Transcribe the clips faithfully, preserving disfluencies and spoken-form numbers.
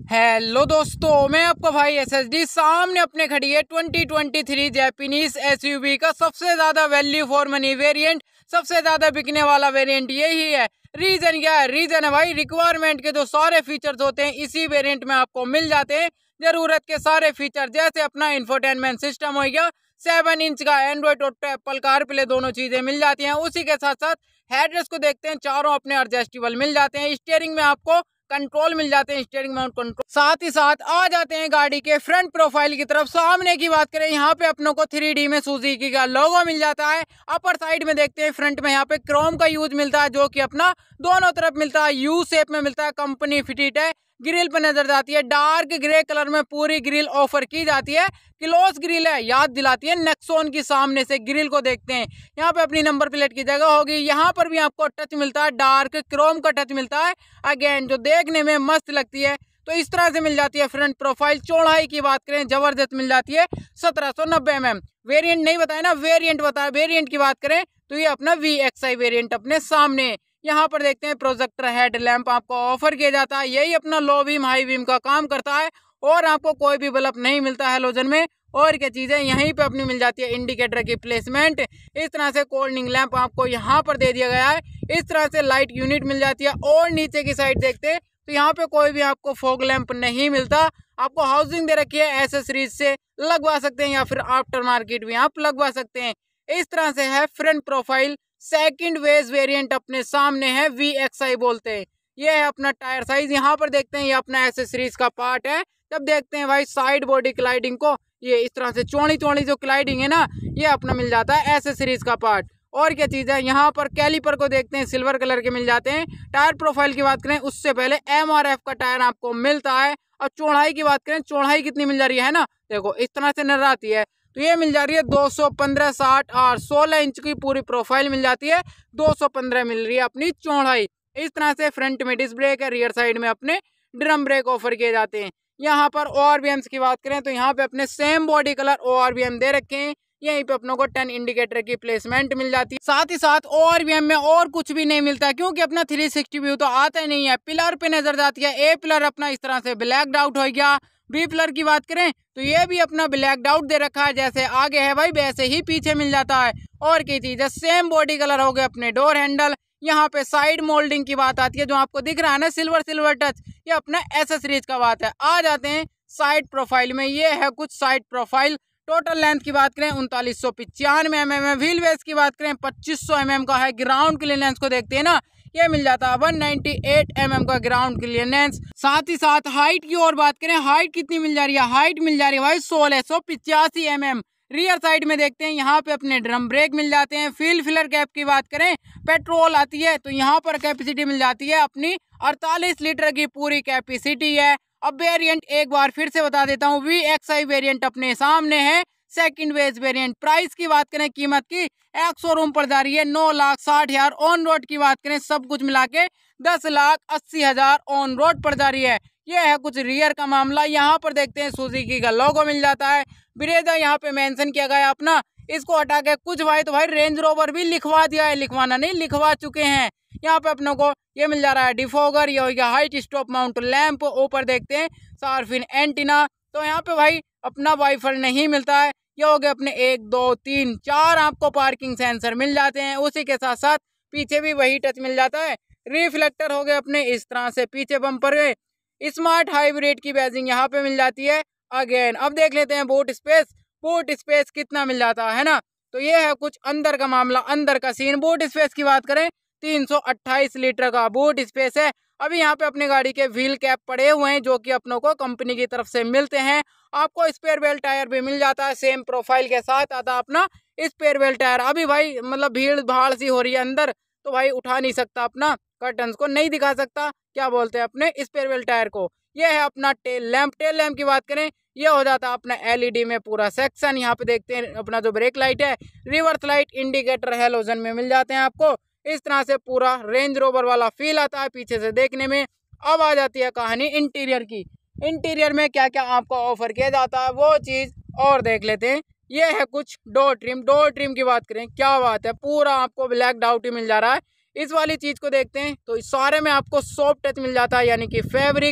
Hello दोस्तों, मैं आपका भाई एसएसडी। सामने अपने खड़ी है twenty twenty three Japanese SUV का सबसे ज्यादा वैल्यू फॉर मनी वेरिएंट, सबसे ज्यादा बिकने वाला वेरिएंट यही है। रीजन क्या है? रीजन है भाई, रिक्वायरमेंट के जो सारे फीचर्स होते हैं इसी वेरिएंट में आपको मिल जाते हैं। जरूरत के सारे फीचर, जैसे अपना इंफोटेनमेंट सिस्टम हो गया, सेवन इंच का एंड्रॉइड और एप्पल कारप्ले दोनों चीजें मिल जाती हैं। उसी के साथ साथ हेडरेस्ट को देखते हैं, चारों अपने एडजस्टेबल मिल जाते हैं। स्टीयरिंग में आपको कंट्रोल मिल जाते हैं, स्टीयरिंग माउंट कंट्रोल। साथ ही साथ आ जाते हैं गाड़ी के फ्रंट प्रोफाइल की तरफ। सामने की बात करें, यहाँ पे अपनों को थ्री डी में सुजुकी का लोगो मिल जाता है। अपर साइड में देखते हैं, फ्रंट में यहाँ पे क्रोम का यूज मिलता है, जो कि अपना दोनों तरफ मिलता है, यू शेप में मिलता है। कंपनी फिटेड है। ग्रिल पे नजर जाती है, डार्क ग्रे कलर में पूरी ग्रिल ऑफर की जाती है। क्लोज ग्रिल है, याद दिलाती है नेक्सॉन की। सामने से ग्रिल को देखते हैं, यहाँ पे अपनी नंबर प्लेट की जगह होगी। यहाँ पर भी आपको टच मिलता है, डार्क क्रोम का टच मिलता है, अगेन जो देखने में मस्त लगती है। तो इस तरह से मिल जाती है फ्रंट प्रोफाइल। चौड़ाई की बात करें, जबरदस्त मिल जाती है, सत्रह सौ नब्बे एम एम। वेरियंट नहीं बताया ना, वेरियंट बताया। वेरियंट की बात करें तो ये अपना वी एक्स आई वेरियंट अपने सामने। यहाँ पर देखते हैं प्रोजेक्टर हेड लैंप आपको ऑफर किया जाता है। यही अपना लो बीम हाई बीम का काम करता है, और आपको कोई भी बल्ब नहीं मिलता हैलोजन में। और क्या चीजें यहीं पे अपनी मिल जाती है, इंडिकेटर की प्लेसमेंट। इस तरह से कोल्डनिंग लैंप आपको यहाँ पर दे दिया गया है। इस तरह से लाइट यूनिट मिल जाती है। और नीचे की साइड देखते हैं तो यहाँ पे कोई भी आपको फॉग लैंप नहीं मिलता। आपको हाउसिंग दे रखी है, एसेसरीज से लगवा सकते हैं या फिर आफ्टर मार्केट भी आप लगवा सकते हैं। इस तरह से है फ्रंट प्रोफाइल। सेकंड वेज वेरिएंट अपने सामने है, वी एक्स आई बोलते हैं। ये है अपना टायर साइज। यहाँ पर देखते हैं, ये अपना एसेसरीज का पार्ट है। जब देखते हैं भाई साइड बॉडी क्लाइडिंग को, ये इस तरह से चौड़ी चौड़ी जो क्लाइडिंग है ना, ये अपना मिल जाता है एसेसरीज का पार्ट। और क्या चीज़ है, यहाँ पर कैलिपर को देखते हैं, सिल्वर कलर के मिल जाते हैं। टायर प्रोफाइल की बात करें, उससे पहले एम आर एफ का टायर आपको मिलता है। और चौड़ाई की बात करें, चौड़ाई कितनी मिल जा रही है ना, देखो इस तरह से नजर आती है। तो ये मिल जा रही है दो सौ पंद्रह साठ और सोलह इंच की पूरी प्रोफाइल मिल जाती है। दो सौ पंद्रह मिल रही है अपनी चौड़ाई। इस तरह से फ्रंट में डिस्क ब्रेक है, रियर साइड में अपने ड्रम ब्रेक ऑफर किए जाते हैं। यहाँ पर ओ आर बी एम्स की बात करें तो यहाँ पे अपने same body colour O R V M दे रखे हैं। यहीं पे अपनों को टेन इंडिकेटर की प्लेसमेंट मिल जाती है। साथ ही साथ ओ आर बी एम में और कुछ भी नहीं मिलता, क्योंकि अपना थ्री सिक्सटी व्यू तो आता ही नहीं है। पिलर पे नजर जाती है, ए पिलर अपना इस तरह से ब्लैक आउट हो गया। बी पिलर की बात करें तो ये भी अपना ब्लैक आउट दे रखा है, जैसे आगे है भाई वैसे ही पीछे मिल जाता है। और की चीज है, सेम बॉडी कलर हो गए अपने डोर हैंडल। यहाँ पे साइड मोल्डिंग की बात आती है, जो आपको दिख रहा है ना सिल्वर सिल्वर टच, ये अपना एसेसरीज का बात है। आ जाते हैं साइड प्रोफाइल में, ये है कुछ साइड प्रोफाइल। टोटल लेंथ की बात करें उनतालीस सौ पिचानवे एम एम है। व्हील बेस की बात करें पच्चीस सौ एम एम का है। ग्राउंड क्लियरेंस को देखते हैं ना, ये मिल जाता है one ninety eight M M का ग्राउंड क्लियरेंस। साथ ही साथ हाइट की और बात करें, हाइट कितनी मिल जा रही है, हाइट मिल जा रही है भाई सोलह सौ पिचासी एम एम। रियर साइड में देखते हैं, यहाँ पे अपने ड्रम ब्रेक मिल जाते हैं। फ्यूल फिलर कैप की बात करें, पेट्रोल आती है तो यहाँ पर कैपेसिटी मिल जाती है अपनी अड़तालीस लीटर की पूरी कैपेसिटी है। अब वेरिएंट एक बार फिर से बता देता हूँ, वी एक्स आई वेरिएंट अपने सामने है। सेकंड वेज वेरिएंट। प्राइस की बात करें, कीमत की एक शोरूम पर जा रही है नौ लाख साठ हजार। ऑन रोड की बात करें, सब कुछ मिला के दस लाख अस्सी हजार ऑन रोड पर जा रही है। ये है कुछ रियर का मामला। यहाँ पर देखते हैं सुजुकी का लोगो मिल जाता है। ब्रेजा यहाँ पे मेंशन किया गया अपना, इसको हटा के कुछ भाई तो भाई रेंज रोवर भी लिखवा दिया है, लिखवाना नहीं लिखवा चुके हैं। यहाँ पे अपनों को ये मिल जा रहा है डिफोगर, ये हो गया हाइट स्टॉप माउंट लैंप। ऊपर देखते हैं सार्फिन एंटीना। तो यहाँ पे भाई अपना वाइफर नहीं मिलता है। ये हो गए अपने एक दो तीन चार आपको पार्किंग सेंसर मिल जाते हैं। उसी के साथ साथ पीछे भी वही टच मिल जाता है। रिफ्लेक्टर हो गए अपने इस तरह से पीछे बम्पर गए। स्मार्ट हाइब्रिड की बैजिंग यहाँ पे मिल जाती है। अगेन अब देख लेते हैं बूट स्पेस। बूट स्पेस कितना मिल जाता है ना, तो ये है कुछ अंदर का मामला, अंदर का सीन। बूट स्पेस की बात करें, तीन सौ अट्ठाईस लीटर का बूट स्पेस है। अभी यहाँ पे अपनी गाड़ी के व्हील कैप पड़े हुए हैं, जो कि अपनों को कंपनी की तरफ से मिलते हैं। आपको स्पेयर वेल टायर भी मिल जाता है, सेम प्रोफाइल के साथ आता है अपना स्पेयर वेल टायर। अभी भाई मतलब भीड़ भाड़ सी हो रही है अंदर, तो भाई उठा नहीं सकता, अपना कर्टन्स को नहीं दिखा सकता, क्या बोलते हैं अपने स्पेयर वेल टायर को। ये है अपना टेल लैंप। टेल लैंप की बात करें, ये हो जाता है अपना एलईडी में पूरा सेक्शन। यहाँ पे देखते हैं अपना जो ब्रेक लाइट है, रिवर्स लाइट, इंडिकेटर हैलोजन में मिल जाते हैं आपको। इस तरह से पूरा रेंज रोवर वाला फील आता है पीछे से देखने में। अब आ जाती है कहानी इंटीरियर की। इंटीरियर में क्या क्या आपको ऑफर किया जाता है वो चीज़ और देख लेते हैं। ये है कुछ डोर ट्रिम। डोर ट्रिम की बात करें, क्या बात है, पूरा आपको ब्लैक आउट ही मिल जा रहा है। इस वाली चीज़ को देखते हैं तो इस सारे में आपको सॉफ्ट टच मिल जाता है, यानी कि फैब्रिक।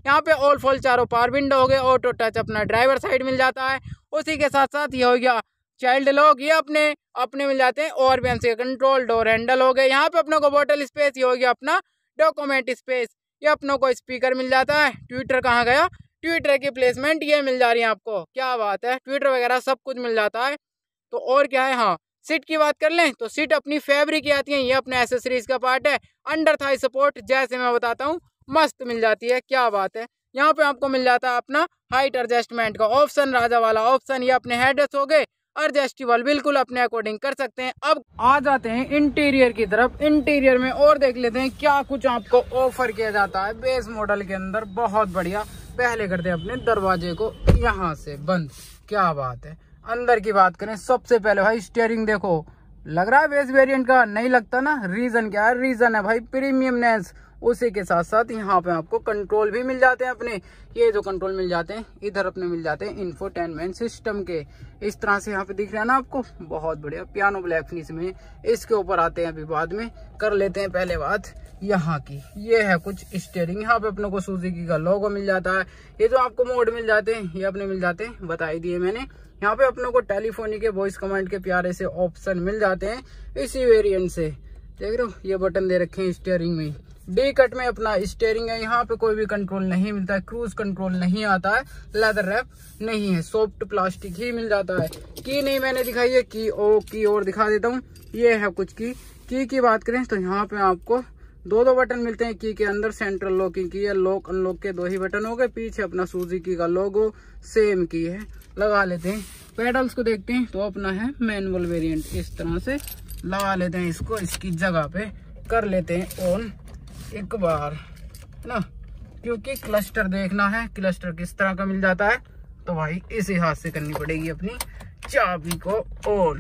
यहाँ पे ऑल फॉल चारों पावर विंडो हो गए, ऑटो टच अपना ड्राइवर साइड मिल जाता है। उसी के साथ साथ ये हो गया चाइल्ड लॉक, ये अपने अपने मिल जाते हैं। और भी एमसी कंट्रोल, डोर हैंडल हो गए। यहाँ पे अपने को बोतल स्पेस, ये हो गया अपना डॉक्यूमेंट स्पेस। ये अपनों को स्पीकर मिल जाता है। ट्विटर कहाँ गया, ट्विटर की प्लेसमेंट ये मिल जा रही है आपको, क्या बात है, ट्विटर वगैरह सब कुछ मिल जाता है। तो और क्या है, हाँ सीट की बात कर लें तो सीट अपनी फैब्रिक की आती है, ये अपने एसेसरीज का पार्ट है। अंडर थाई सपोर्ट जैसे मैं बताता हूँ मस्त मिल जाती है, क्या बात है। यहाँ पे आपको मिल जाता है अपना हाइट एडजस्टमेंट का ऑप्शन, राजा वाला ऑप्शन। ये अपने हेडरेस्ट हो गए एडजस्टेबल, बिल्कुल अपने अकॉर्डिंग कर सकते हैं। अब आ जाते हैं इंटीरियर की तरफ। इंटीरियर में और देख लेते हैं क्या कुछ आपको ऑफर किया जाता है बेस मॉडल के अंदर, बहुत बढ़िया। पहले करते हैं अपने दरवाजे को यहाँ से बंद, क्या बात है। अंदर की बात करें सबसे पहले भाई स्टीयरिंग देखो, लग रहा है बेस वेरिएंट का, नहीं लगता ना। रीजन क्या है, रीजन है भाई प्रीमियमनेस। उसी के साथ साथ यहाँ पे आपको कंट्रोल भी मिल जाते हैं अपने, ये जो कंट्रोल मिल जाते हैं इधर अपने मिल जाते हैं इंफोटेनमेंट सिस्टम के। इस तरह से यहाँ पे दिख रहा है ना आपको, बहुत बढ़िया पियानो ब्लैक फिनिश में। इसके ऊपर आते हैं अभी बाद में, कर लेते हैं पहले बात यहाँ की। ये है कुछ स्टीयरिंग, यहाँ पे अपने को सुजुकी का लोगो मिल जाता है। ये जो आपको मोड मिल जाते हैं ये अपने मिल जाते हैं, बताई दिए मैंने। यहाँ पे अपनों को टेलीफोनी के वॉइस कमांड के प्यारे से ऑप्शन मिल जाते हैं इसी वेरिएंट से, देख रहे हो। ये बटन दे रखे हैं स्टीयरिंग में। डी कट में अपना स्टीयरिंग है, यहाँ पे कोई भी कंट्रोल नहीं मिलता है, क्रूज कंट्रोल नहीं आता है, लेदर रैप नहीं है, सॉफ्ट प्लास्टिक ही मिल जाता है। की नहीं मैंने दिखाई है, की ओ की और दिखा देता हूँ। ये है कुछ की की की बात करें तो यहाँ पे आपको दो दो बटन मिलते हैं की के अंदर। सेंट्रल लॉकिंग की है, लॉक अनलॉक के दो ही बटन हो गए। पीछे अपना सुजुकी का लोगो सेम की है, लगा लेते हैं। पेडल्स को देखते हैं तो अपना है मैनुअल वेरिएंट, इस तरह से लगा लेते हैं इसको, इसकी जगह पे कर लेते हैं ऑन एक बार, है ना, क्योंकि क्लस्टर देखना है, क्लस्टर किस तरह का मिल जाता है। तो भाई इसी हाथ से करनी पड़ेगी अपनी चाबी को ऑन,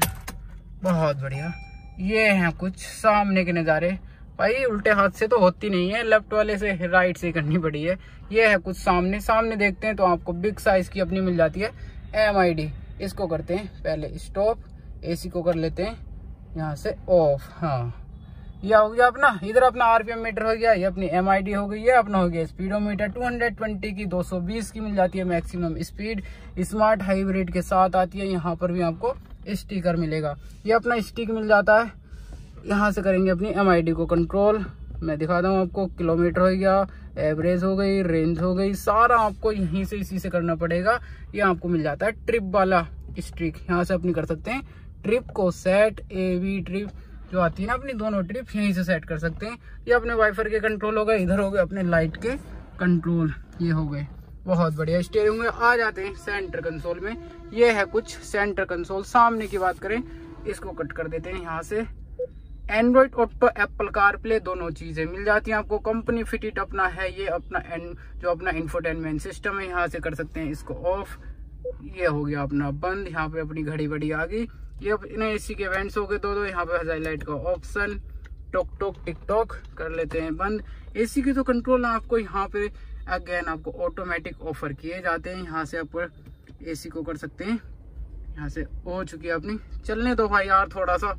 बहुत बढ़िया। ये हैं कुछ सामने के नज़ारे, भाई उल्टे हाथ से तो होती नहीं है, लेफ्ट वाले से राइट से करनी पड़ी है। ये है कुछ सामने सामने देखते हैं तो आपको बिग साइज की अपनी मिल जाती है एम आई डी। इसको करते हैं पहले स्टॉप, एसी को कर लेते हैं यहाँ से ऑफ। हाँ यह हो गया अपना, इधर अपना आरपीएम मीटर हो गया, ये अपनी एम आई डी हो गई है। अपना हो गया स्पीडोमीटर दो सौ बीस की, दो सौ बीस की मिल जाती है मैक्सिमम स्पीड। स्मार्ट हाइब्रिड के साथ आती है, यहाँ पर भी आपको स्टिकर मिलेगा। ये अपना स्टिक मिल जाता है। यहाँ से करेंगे अपनी एम आई डी को कंट्रोल, मैं दिखाता हूँ आपको। किलोमीटर हो गया, एवरेज हो गई, रेंज हो गई, सारा आपको यहीं से इसी से करना पड़ेगा। ये आपको मिल जाता है ट्रिप वाला स्ट्रिक, यहाँ से अपनी कर सकते हैं ट्रिप को सेट। ए वी ट्रिप जो आती है ना अपनी, दोनों ट्रिप यहीं से सेट कर सकते हैं। ये अपने वाइफर के कंट्रोल हो गए, इधर हो गए अपने लाइट के कंट्रोल, ये हो गए, बहुत बढ़िया। स्टीयरिंग में आ जाते हैं सेंटर कंसोल में। ये है कुछ सेंटर कंसोल। सामने की बात करें, इसको कट कर देते हैं यहाँ से। Android Auto, Apple CarPlay दोनों चीजें मिल जाती हैं आपको। कंपनी फिटेड अपना है ये अपना एन, जो अपना इंफोटेनमेंट सिस्टम है, यहाँ से कर सकते हैं इसको ऑफ। ये हो गया अपना बंद। यहाँ पे अपनी घड़ी बड़ी आ गई। ये अपने एसी के वेंट्स हो गए दो दो। यहाँ पे हाईलाइट का ऑप्शन, टोक टोक टिक टॉक कर लेते हैं बंद। एसी की तो कंट्रोल आपको यहाँ पे अगेन आपको ऑटोमेटिक ऑफर किए जाते हैं। यहाँ से आप एसी को कर सकते हैं, यहाँ से हो चुकी है अपनी। चलने दो भाई यार, थोड़ा सा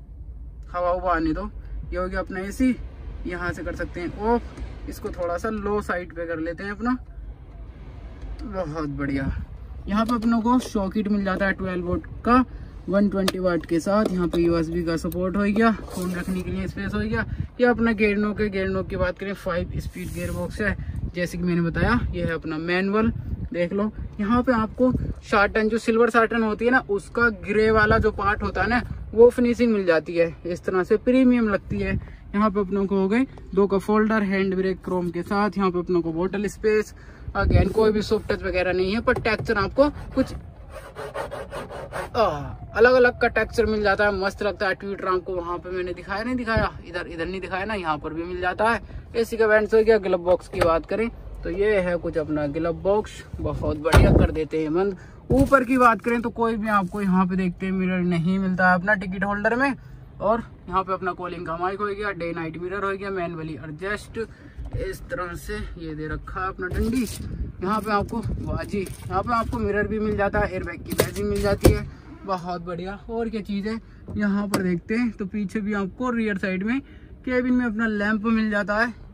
हवा उवा आने दो। ये हो गया अपना एसी, यहाँ से कर सकते हैं ऑफ। इसको थोड़ा सा लो साइड पे कर लेते हैं अपना, बहुत बढ़िया। यहाँ पे अपनों को सॉकेट मिल जाता है ट्वेल्व वोल्ट का एक सौ बीस वाट के साथ। यहाँ पे यूएसबी का सपोर्ट हो गया, फोन रखने के लिए स्पेस हो गया। ये अपना गेयर नॉक है। गेयर नॉक की बात करें फाइव स्पीड गेयर बॉक्स है, जैसे कि मैंने बताया। ये है अपना मैनुअल, देख लो। यहाँ पे आपको शार्टन, जो सिल्वर शार्टन होती है ना, उसका ग्रे वाला जो पार्ट होता है ना, वो फिनिशिंग मिल जाती है, इस तरह से प्रीमियम लगती है। यहाँ पे अपनों को हो गए दो का फोल्डर, हैंड ब्रेक क्रोम के साथ। यहाँ पे अपनों को बोतल स्पेस, अगेन कोई भी सॉफ्ट टच वगैरह नहीं है, पर टेक्सचर आपको कुछ आ, अलग अलग का टेक्सचर मिल जाता है, मस्त लगता है। ट्विटर आपको वहां पे मैंने दिखाया नहीं दिखाया, इधर इधर नहीं दिखाया ना, यहाँ पर भी मिल जाता है। एसी का वेंट्स हो गया। ग्लब बॉक्स की बात करें तो ये है कुछ अपना ग्लब बॉक्स, बहुत बढ़िया कर देते हैं बंद। ऊपर की बात करें तो कोई भी आपको यहाँ पे देखते हैं मिरर नहीं मिलता है अपना टिकट होल्डर में। और यहाँ पे अपना कॉलिंग का माइक हो गया, डे नाइट मिरर हो गया, मैनुअली एडजस्ट इस तरह से ये दे रखा है अपना डंडी। यहाँ पे आपको बाजी, यहाँ पे आपको मिरर भी मिल जाता है, एयरबैग की बैजिंग मिल जाती है, बहुत बढ़िया। और क्या चीज़ है यहाँ पर देखते हैं तो पीछे भी आपको रियर साइड में केबिन में अपना लैंप मिल जाता है।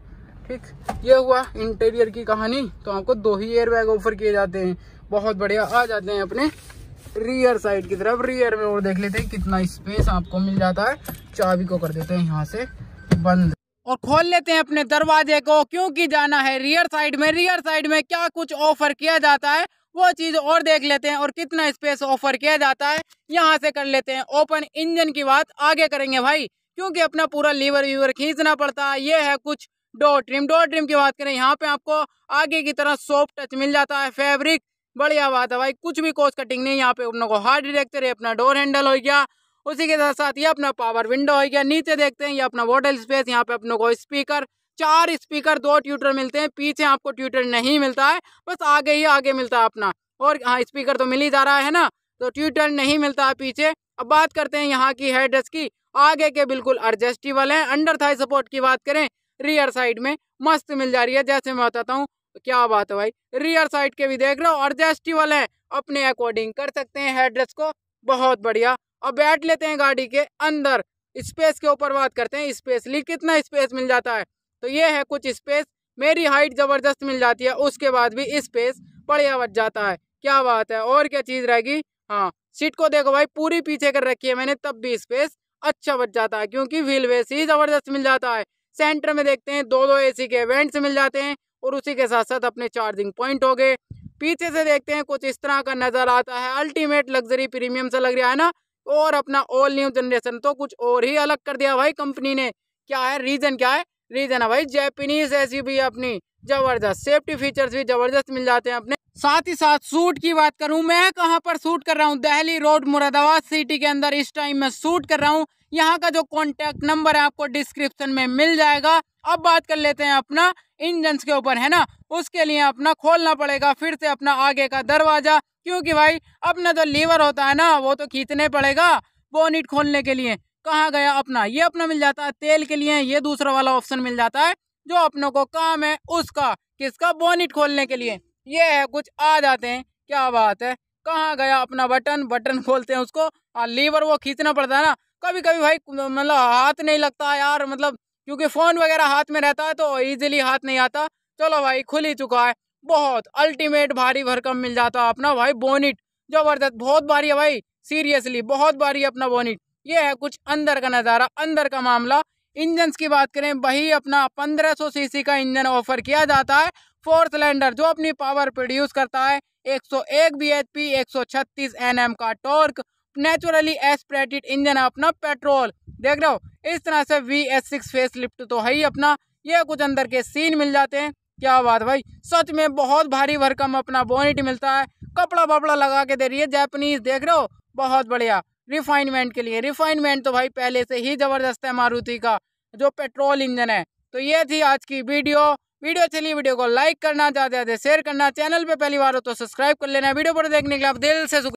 ठीक, ये हुआ इंटीरियर की कहानी। तो आपको दो ही एयर बैग ऑफर किए जाते हैं, बहुत बढ़िया। आ जाते हैं अपने रियर साइड की तरफ। रियर में और देख लेते हैं कितना स्पेस आपको मिल जाता है। चाबी को कर देते हैं यहाँ से बंद और खोल लेते हैं अपने दरवाजे को, क्योंकि जाना है रियर साइड में। रियर साइड में क्या कुछ ऑफर किया जाता है वो चीज और देख लेते हैं, और कितना स्पेस ऑफर किया जाता है यहाँ से कर लेते हैं ओपन। इंजन की बात आगे करेंगे भाई, क्योंकि अपना पूरा लीवर वीवर खींचना पड़ता है। ये है कुछ डोर ट्रिम। डोर ट्रिम की बात करें, यहाँ पे आपको आगे की तरह सॉफ्ट टच मिल जाता है, फैब्रिक। बढ़िया बात है भाई, कुछ भी कॉस्ट कटिंग नहीं। यहाँ पे अपने को हार्ड डिटेक्टर है, अपना डोर हैंडल हो गया, उसी के साथ साथ ये अपना पावर विंडो हो गया। नीचे देखते हैं ये अपना बॉटल स्पेस। यहाँ पे अपने को स्पीकर, चार स्पीकर, दो ट्यूटर मिलते हैं। पीछे आपको ट्यूटर नहीं मिलता है, बस आगे ही आगे मिलता है अपना। और हाँ, स्पीकर तो मिल ही जा रहा है ना, तो ट्यूटर नहीं मिलता है पीछे। अब बात करते हैं यहाँ की हेडरेस्ट की। आगे के बिल्कुल एडजस्टेबल है। अंडर थाई सपोर्ट की बात करें, रियर साइड में मस्त मिल जा रही है। जैसे मैं बताता हूँ, क्या बात है भाई, रियर साइड के भी देख रहे हो एडजस्टेबल है, अपने अकॉर्डिंग कर सकते हैं हेडरेस्ट को, बहुत बढ़िया। अब बैठ लेते हैं गाड़ी के अंदर। स्पेस के ऊपर बात करते हैं, स्पेसली कितना स्पेस मिल जाता है। तो ये है कुछ स्पेस, मेरी हाइट जबरदस्त मिल जाती है, उसके बाद भी स्पेस बढ़िया बच जाता है। क्या बात है, और क्या चीज रहेगी। हाँ, सीट को देखो भाई, पूरी पीछे कर रखी है मैंने, तब भी स्पेस अच्छा बच जाता है, क्योंकि व्हील बेस ही जबरदस्त मिल जाता है। सेंटर में देखते हैं दो दो एसी के वेंट्स मिल जाते हैं, और उसी के साथ साथ अपने चार्जिंग पॉइंट हो गए। पीछे से देखते हैं कुछ इस तरह का नजर आता है। अल्टीमेट लग्जरी प्रीमियम सा लग रहा है ना। और अपना ऑल न्यू जनरेशन तो कुछ और ही अलग कर दिया भाई कंपनी ने। क्या है रीजन, क्या है रीजन है भाई, जापानीज एसयूवी अपनी जबरदस्त, सेफ्टी फीचर्स भी जबरदस्त मिल जाते हैं अपने। साथ ही साथ सूट की बात करूं, मैं कहां पर शूट कर रहा हूं, दिल्ली रोड मुरादाबाद सिटी के अंदर इस टाइम में शूट कर रहा हूं। यहाँ का जो कॉन्टेक्ट नंबर है आपको डिस्क्रिप्शन में मिल जाएगा। अब बात कर लेते हैं अपना इंजन के ऊपर, है ना। उसके लिए अपना खोलना पड़ेगा फिर से अपना आगे का दरवाजा, क्योंकि भाई अपना जो लीवर होता है ना, वो तो खींचने पड़ेगा बोनीट खोलने के लिए। कहाँ गया अपना, ये अपना मिल जाता है तेल के लिए। ये दूसरा वाला ऑप्शन मिल जाता है जो अपनों को काम है उसका, किसका, बोनीट खोलने के लिए। ये है कुछ, आ जाते हैं। क्या बात है, कहाँ गया अपना बटन, बटन खोलते हैं उसको। हाँ, लीवर वो खींचना पड़ता है ना, कभी कभी भाई मतलब हाथ नहीं लगता यार, मतलब क्योंकि फोन वगैरह हाथ में रहता है तो इजीली हाथ नहीं आता। चलो भाई, खुल ही चुका है, बहुत अल्टीमेट भारी भरकम मिल जाता है अपना भाई बोनीट, जबरदस्त, बहुत भारी है भाई, सीरियसली बहुत भारी है अपना बोनीट। ये है कुछ अंदर का नज़ारा, अंदर का मामला। इंजन की बात करें, वही अपना पंद्रह सौ सीसी का इंजन ऑफर किया जाता है, फोर सिलेंडर, जो अपनी पावर प्रोड्यूस करता है एक सौ एक बीएचपी, एक सौ छत्तीस एनएम का टॉर्क। नेचुरली एस्पिरेटेड इंजन है अपना, पेट्रोल। देख रहे हो इस तरह से V S six facelift तो है ही अपना। ये कुछ अंदर के सीन मिल जाते हैं। क्या बात भाई, सच में बहुत भारी भरकम अपना बोनेट मिलता है। कपड़ा वपड़ा लगा के दे रही है जापानीज, देख रहे हो, बहुत बढ़िया। रिफाइनमेंट के लिए, रिफाइनमेंट तो भाई पहले से ही जबरदस्त है मारुति का जो पेट्रोल इंजन है। तो ये थी आज की वीडियो। वीडियो चलिए, वीडियो को लाइक करना, ज़्यादा से ज़्यादा शेयर करना, चैनल पे पहली बार हो तो सब्सक्राइब कर लेना। वीडियो पर देखने के लिए आप दिल से